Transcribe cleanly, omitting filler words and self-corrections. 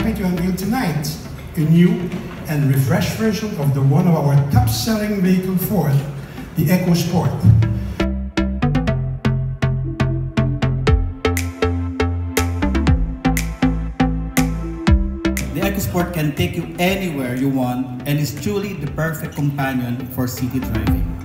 happy to unveil tonight a new and refreshed version of one of our top-selling vehicle Ford, the EcoSport. The EcoSport can take you anywhere you want and is truly the perfect companion for city driving.